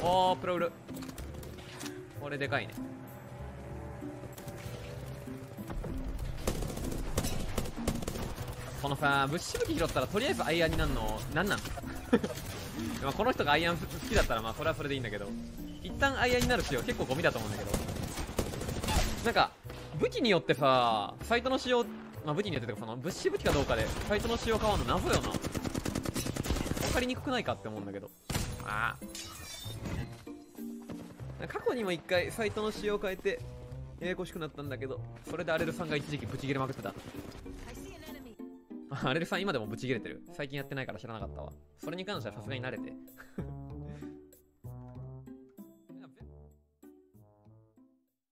おープロウル、これでかいね。このさ、物資武器拾ったらとりあえずアイアンになるのなんなんまあこの人がアイアン好きだったらまあそれはそれでいいんだけど、一旦アイアンになる仕様結構ゴミだと思うんだけど、なんか武器によってさ、ファイトの仕様、まあ武器によってとかその物資武器かどうかでファイトの仕様変わるの謎よな。分かりにくくないかって思うんだけど。ああ、過去にも一回ファイトの仕様変えてややこしくなったんだけど、それでアレルさんが一時期ブチ切れまくってた。アレルさん今でもブチ切れてる。最近やってないから知らなかったわ。それに関してはさすがに慣れて